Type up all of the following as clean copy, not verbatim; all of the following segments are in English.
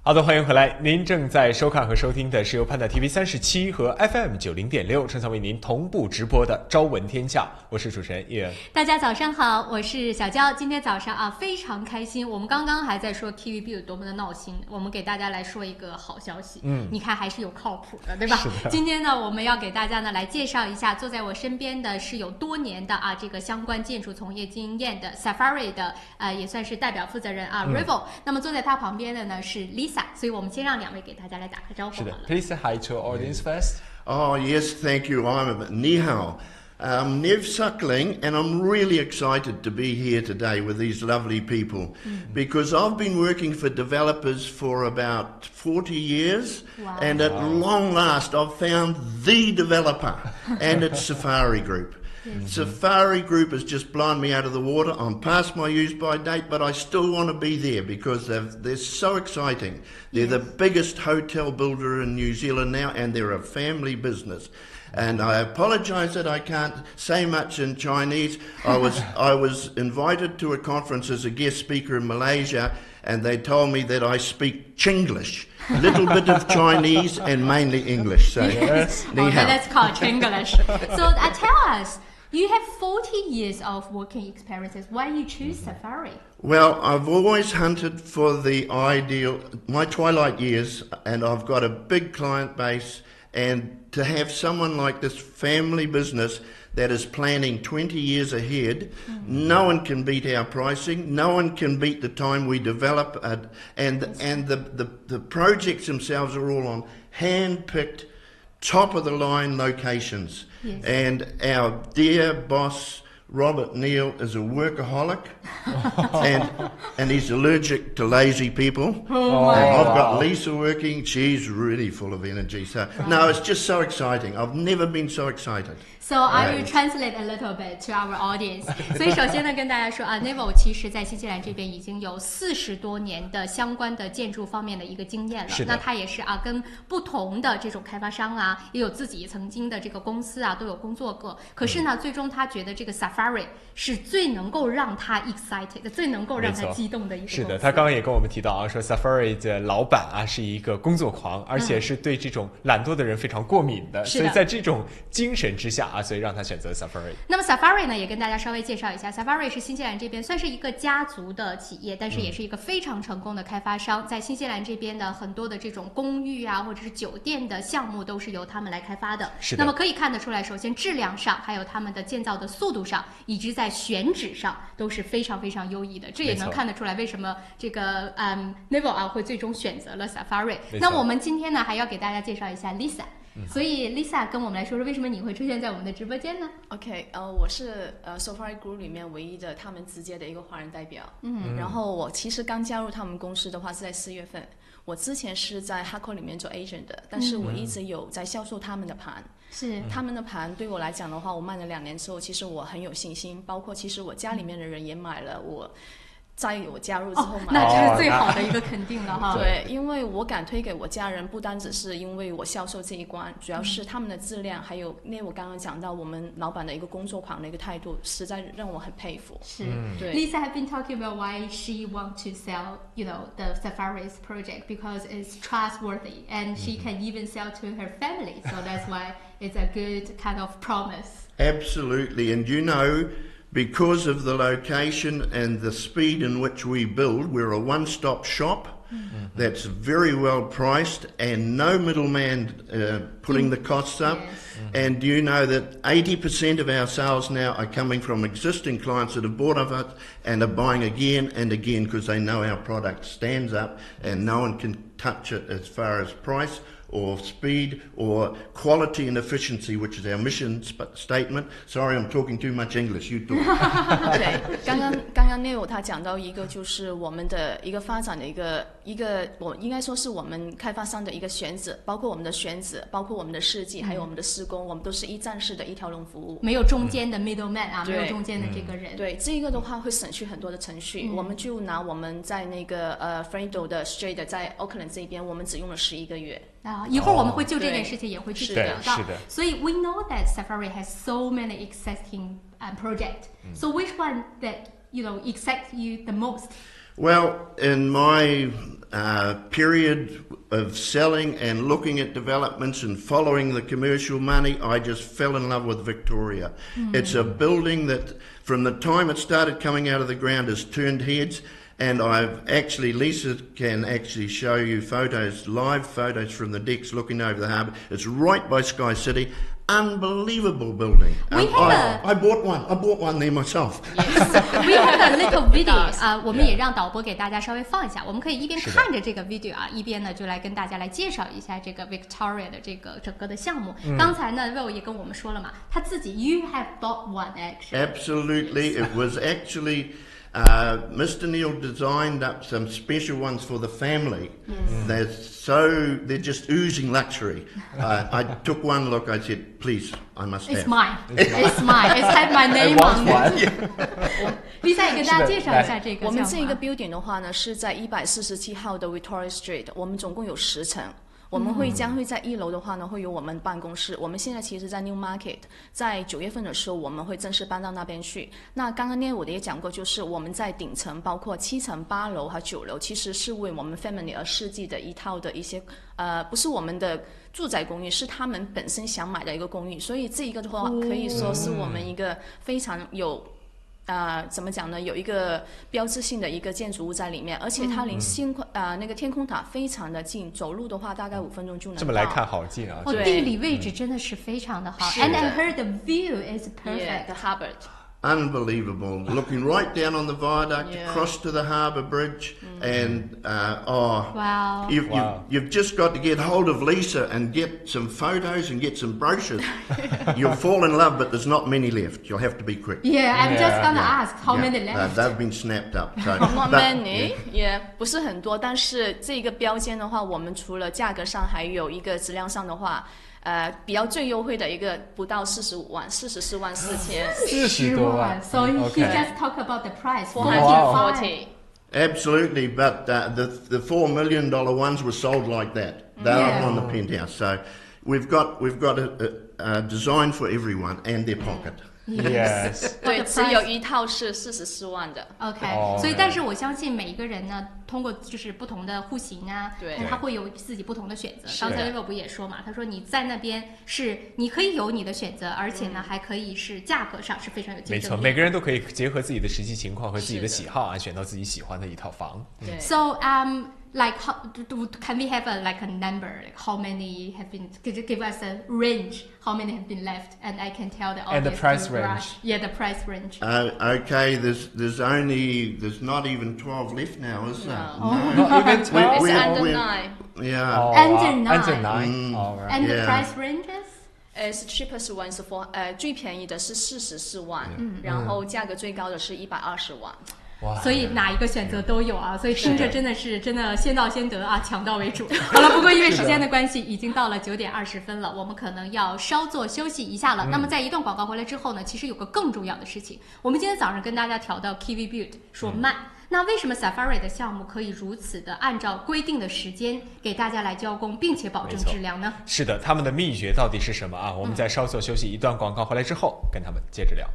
好的，欢迎回来。您正在收看和收听的是由Panda TV 37和 FM 90.6正在为您同步直播的《朝闻天下》，我是主持人叶恩。 大家早上好，我是小娇。今天早上非常开心。我们刚刚还在说 TVB 有多么的闹心，我们给大家来说一个好消息。你看还是有靠谱的，对吧？今天呢，我们要给大家呢来介绍一下，坐在我身边的是有多年的这个相关建筑从业经验的 Safari 的也算是代表负责人Rival。那么坐在他旁边的呢是 Lisa。所以我们先让两位给大家来打个招呼好了。 Please say hi to our audience first. Oh, yes, thank you. I'm Ni Hao. Nev Suckling, and I'm really excited to be here today with these lovely people because I've been working for developers for about 40 years, and at long last I've found the developer, and it's Safari Group. Safari Group has just blown me out of the water. I'm past my use-by date, but I still want to be there because they're so exciting. They're the biggest hotel builder in New Zealand now, and they're a family business. And I apologise that I can't say much in Chinese. I was invited to a conference as a guest speaker in Malaysia, and they told me that I speak Chinglish, a little bit of Chinese and mainly English. So, that's called Chinglish. So tell us. You have 40 years of working experiences. Why you choose Safari? Well, I've always hunted for the ideal, my twilight years, and I've got a big client base, and to have someone like this family business that is planning 20 years ahead, no one can beat our pricing, no one can beat the time we develop, and the projects themselves are all on hand-picked, top-of-the-line locations. Yes. And our dear boss, Robert Neal, is a workaholic, and he's allergic to lazy people. I've got Lisa working. She's really full of energy. So, no, it's just so exciting. I've never been so excited. So I will translate a little bit to our audience. 所以首先呢，跟大家说Neville 其实在新西兰这边已经有40多年的相关的建筑方面的一个经验了。那他也是跟不同的这种开发商也有自己曾经的这个公司都有工作过。可是呢，最终他觉得这个 Safari 是最能够让他 excited 最能够让他激动的一个公司。 是的，他刚刚也跟我们提到说 Safari 的老板是一个工作狂，而且是对这种懒惰的人非常过敏的。所以在这种精神之下所以让他选择 Safari。 那么 Safari 呢，也跟大家稍微介绍一下， Safari 是新西兰这边算是一个家族的企业，但是也是一个非常成功的开发商。在新西兰这边的很多的这种公寓或者是酒店的项目都是由他们来开发的。 是的。 那么可以看得出来，首先质量上，还有他们的建造的速度上，以及在选址上都是非常非常优异的。这也能看得出来为什么这个Neville 会最终选择了 Safari。 那么我们今天呢，还要给大家介绍一下 Lisa。所以 Lisa 跟我们来说说为什么你会出现在我们的直播间呢？ OK， 我是Safari Group 里面唯一的他们直接的一个华人代表。然后我其实刚加入他们公司的话是在4月份。我之前是在 Hardcore 里面做 agent 的，但是我一直有在销售他们的盘。 是他们的盘对我来讲的话，我卖了2年之后，其实我很有信心，包括其实我家里面的人也买了我。在我加入之后买， 那这是最好的一个肯定了哈。 对，因为我敢推给我家人，不单只是因为我销售这一关，主要是他们的质量，还有那我刚刚讲到我们老板的一个工作狂的一个态度，实在让我很佩服。 是，对。Lisa have been talking about why she want to sell, the Safari's project because it's trustworthy and she can even sell to her family, so that's why it's a good kind of promise. Absolutely, and because of the location and the speed in which we build, we're a one-stop shop that's very well priced and no middleman putting the costs up. And do you know that 80% of our sales now are coming from existing clients that have bought of us and are buying again and again because they know our product stands up and no one can touch it as far as price or speed or quality and efficiency, which is our mission statement. Sorry, I'm talking too much English. You talk. 对，刚刚Neil 他讲到一个就是我们的一个发展的一个我应该说是我们开发商的一个选址，包括我们的选址，包括我们的设计，还有我们的施工，我们都是一站式的一条龙服务， 没有中间的 middleman 没有中间的这个人。 对，这个的话会省去很多的程序。我们就拿我们在那个Fredo 的 Street 在 Auckland 这边，我们只用了11个月。 一会儿我们会就这件事情也会具体聊到。 是的。 所以 we know that Safari has so many exciting projects. So which one that excites you the most? Well, in my period of selling and looking at developments and following the commercial money, I just fell in love with Victoria. It's a building that, from the time it started coming out of the ground, has turned heads. And Lisa can actually show you live photos from the decks looking over the harbour. It's right by Sky City. Unbelievable building. I bought one there myself. Yes. We have a little video 我们也让导播给大家稍微放一下，我们可以一边看着这个 video 一边呢就来跟大家来介绍一下这个 Victoria 的这个整个的项目。刚才呢 Will 也跟我们说了嘛，他自己 You have bought one actually. Absolutely, it was actually. Mr. Neil designed up some special ones for the family. They're just oozing luxury. I took one look. I said, "Please, I must have." It's mine. It's mine. It's had my name on it. Lisa 也跟大家介绍一下这个项目。 我们这个 building 的话呢，是在147号的 Victoria Street。我们总共有10层。我们将会在1楼的话呢，会有我们办公室。我们现在其实在 New Market， 在9月份的时候，我们会正式搬到那边去。那刚刚呢，我也讲过，就是我们在顶层，包括7层、8楼和9楼，其实是为我们 family 而设计的一套的一些不是我们的住宅公寓，是他们本身想买的一个公寓。所以这一个的话，可以说是我们一个非常有。怎么讲呢？有一个标志性的一个建筑物在里面，而且它离那个天空塔非常的近，走路的话大概5分钟就能到。 这么来看好近啊！ 地理位置真的是非常的好。And I heard the view is perfect. The harbour. Unbelievable. Looking right down on the viaduct, across to the harbour bridge, and wow. You've just got to get hold of Lisa and get some photos and get some brochures. You'll fall in love, but there's not many left. You'll have to be quick. Yeah, I'm just gonna ask how many left. They've been snapped up. So, not many. 也不是很多，但是这个标间的话，我们除了价格上，还有一个质量上的话。比较最优惠的一个不到45万，44万4千 ，40多万。 So he just talk about the price. 440. Absolutely, but the $4 million ones were sold like that. They're up on the penthouse. So we've got a design for everyone and their pocket. Yes. 对，只有一套是44万的。 OK， 所以但是我相信每一个人呢，通过就是不同的户型啊，他会有自己不同的选择。刚才 Will 不也说嘛，他说你在那边是你可以有你的选择，而且呢还可以是价格上是非常有竞争力。 没错，每个人都可以结合自己的实际情况和自己的喜好啊，选到自己喜欢的一套房。 So like can we have a number? Like how many have been? Could you give us a range? How many have been left? And I can tell the audience. And the price range. Yeah, the price range. Okay, there's not even 12 left now, is there? No. Not even 12. It's under 9. Yeah. Under 9. All right. And the price ranges? As cheapest one 是最便宜的是44万，然后价格最高的是120万。 所以哪一个选择都有啊，所以听着真的先到先得啊，抢到为主。好了，不过因为时间的关系，已经到了9点20分了，我们可能要稍作休息一下了。那么在一段广告回来之后呢，其实有个更重要的事情，我们今天早上跟大家调到 Kiwi Build 说慢。那为什么 Safari 的项目可以如此的按照规定的时间给大家来交工，并且保证质量呢？ 是的，他们的秘诀到底是什么啊？我们在稍作休息一段广告回来之后，跟他们接着聊。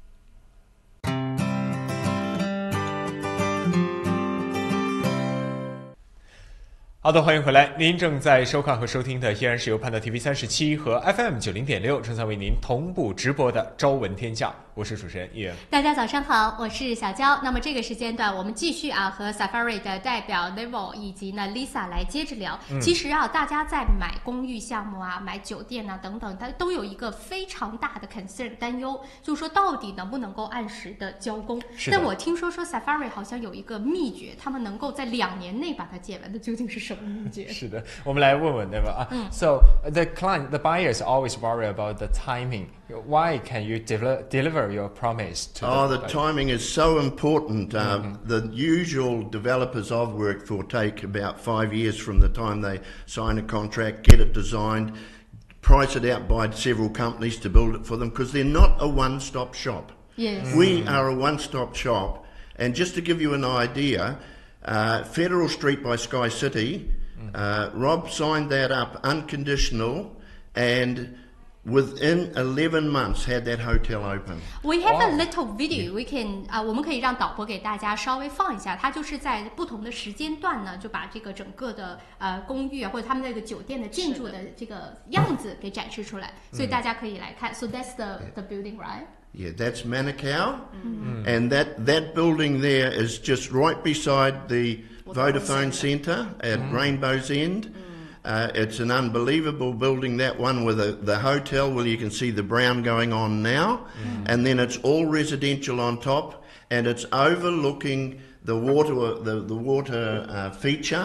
好的，欢迎回来。您正在收看和收听的依然是由潘德 TV37和 FM 90.6正在为您同步直播的《朝闻天下》，我是主持人叶。 大家早上好，我是小娇。那么这个时间段，我们继续和 Safari 的代表 Neville 以及呢 Lisa 来接着聊。其实大家在买公寓项目买酒店等等，它都有一个非常大的 concern 担忧，就是说到底能不能够按时的交工。但我听说 Safari 好像有一个秘诀，他们能够在2年内把它建完的，究竟是什么秘诀？ 是的，我们来问问对吧？So the buyers always worry about the timing. Why can you deliver your promise to the timing is so important. The usual developers I've worked for take about 5 years from the time they sign a contract, get it designed, price it out by several companies to build it for them, because they're not a one-stop shop. Yes. We are a one-stop shop. And just to give you an idea, Federal Street by Sky City, Rob signed that up unconditional, and within 11 months had that hotel open. We have a little video. We can 我们可以让导播给大家稍微放一下，它就是在不同的时间段呢，就把这个整个的公寓或者他们那个酒店的建筑的这个样子给展示出来，所以大家可以来看。So that's the building, right? Yeah, that's Manukau, and that building there is just right beside the Vodafone Centre at Rainbow's End. It's an unbelievable building, that one with the hotel. Well, you can see the brown going on now, and then it's all residential on top, and it's overlooking the water feature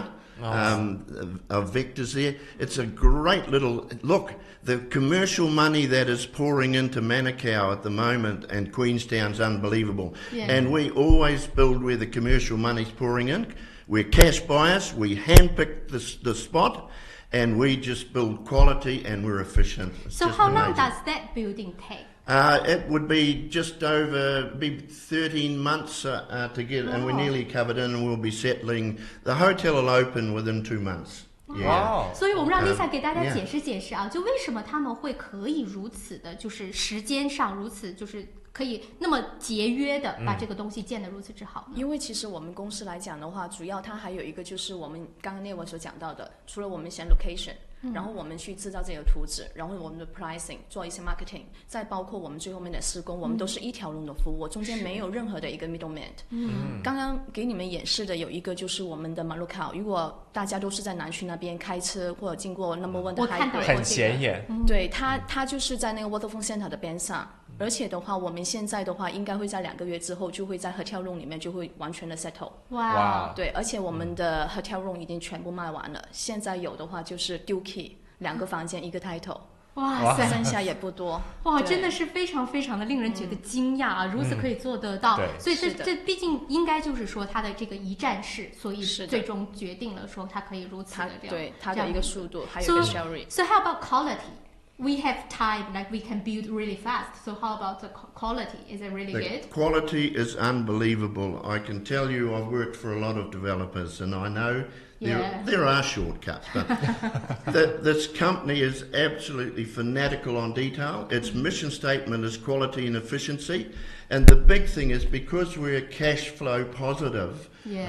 of Vectors there. It's a great little look. The commercial money that is pouring into Manukau at the moment and Queenstown's unbelievable. Yeah. And we always build where the commercial money's pouring in. We're cash buyers. We handpick the spot, and we just build quality, and we're efficient. It's so how long does that building take? It would be just over 13 months to get, and we're nearly covered in, and we'll be settling. The hotel will open within 2 months. Yeah. 所以我们让 Lisa 给大家解释解释啊，就为什么他们会可以如此的，就是时间上如此就是可以那么节约的把这个东西建得如此之好。 因为其实我们公司来讲的话，主要它还有一个就是我们刚刚Neil所讲到的，除了我们选 location。然后我们去制造这个图纸，然后我们的 pricing 做一些 marketing， 再包括我们最后面的施工，我们都是一条龙的服务，中间没有任何的一个 middleman。刚刚给你们演示的有一个就是我们的马路考，如果大家都是在南区那边开车或者经过 number one 的 highway， 很显眼。 对，它就是在那个 Waterfront Center 的边上。而且的话，我们现在的话，应该会在2个月之后就会在 hotel room 里面就会完全的 settle。 哇！ 对，而且我们的 hotel room 已经全部卖完了，现在有的话就是丢 key， 2个房间1个 title。 哇塞， 剩下也不多。 哇，真的是非常非常的令人觉得惊讶啊！如此可以做得到，所以这毕竟应该就是说它的这个一站式，所以最终决定了说它可以如此的这样。 对它的一个速度，还有一个 share rate。 So how about quality?We have time, like we can build really fast. So how about the quality? Is it really good? The quality is unbelievable. I can tell you I've worked for a lot of developers, and I know there are shortcuts, but this company is absolutely fanatical on detail. Its mission statement is quality and efficiency. And the big thing is because we're cash flow positive,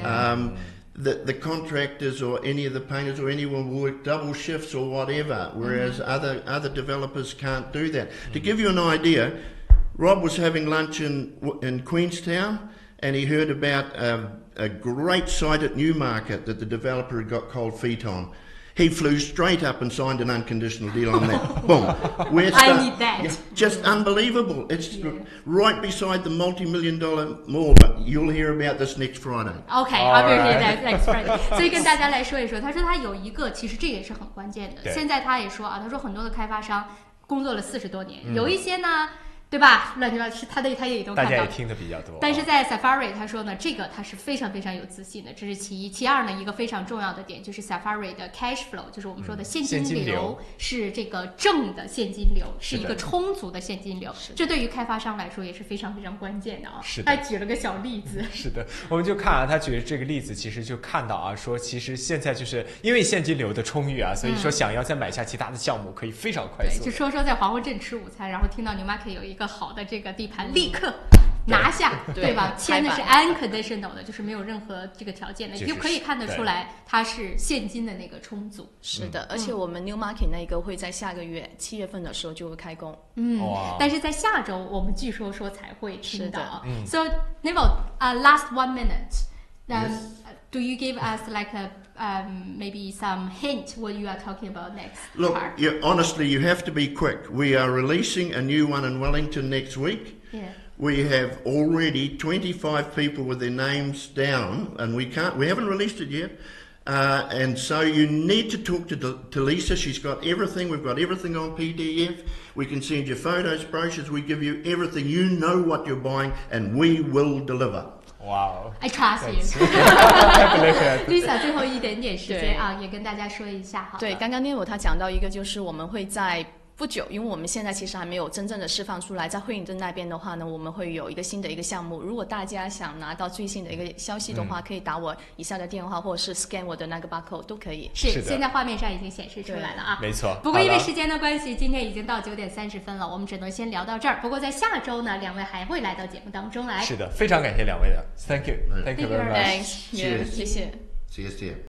the contractors or any of the painters or anyone will work double shifts or whatever, whereas other developers can't do that. To give you an idea, Rob was having lunch in Queenstown, and he heard about a great site at Newmarket that the developer had got cold feet on. He flew straight up and signed an unconditional deal on that. Boom. I need that. Just unbelievable. It's right beside the multi-million-dollar mall, but you'll hear about this next Friday. Okay, I will hear that next Friday. 所以跟大家来说一说，他说他有一个，其实这也是很关键的。现在他也说啊，他说很多的开发商工作了40多年，有一些呢。对吧？乱七八糟，他也都看到， 大家也听得比较多。 但是在 Safari 他说呢，这个他是非常非常有自信的，这是其一。其二呢，一个非常重要的点就是 Safari 的 cash flow， 就是我们说的现金流，是这个正的现金流，是一个充足的现金流。这对于开发商来说也是非常非常关键的啊。 是的， 他举了个小例子。 是的，我们就看啊，他举的这个例子，其实就看到啊，说其实现在就是因为现金流的充裕啊，所以说想要再买下其他的项目，可以非常快速。 就说在黄昏镇吃午餐，然后听到Newmarket有一个好的这个地盘，立刻拿下，对吧？签的是 unconditional 的，就是没有任何这个条件的，就可以看得出来它是现金的那个充足。 是的，而且我们 Newmarket 那个会在下个月7月份的时候就会开工。 但是在下周我们据说才会听到。So Neville, last 1 minute. Do you give us like a maybe some hint what you are talking about next? Look, honestly, you have to be quick. We are releasing a new one in Wellington next week. Yeah. We have already 25 people with their names down, and we haven't released it yet. And so you need to talk to Lisa. She's got everything. We've got everything on PDF. We can send you photos, brochures. We give you everything. You know what you're buying, and we will deliver. Wow. I trust you. Lisa 最后一点点时间啊，也跟大家说一下好。 对，刚刚Neil他讲到一个，就是我们会在不久，因为我们现在其实还没有真正的释放出来，在惠灵顿那边的话呢，我们会有一个新的一个项目。如果大家想拿到最新的一个消息的话，可以打我以下的电话，或者是 scan 我的那个 barcode 都可以。 是，现在画面上已经显示出来了啊。 没错。 不过因为时间的关系，今天已经到9点30分了，我们只能先聊到这儿。不过在下周呢，两位还会来到节目当中来。 是的，非常感谢两位的 ，Thank you very much。 Thanks， 谢谢。 See you.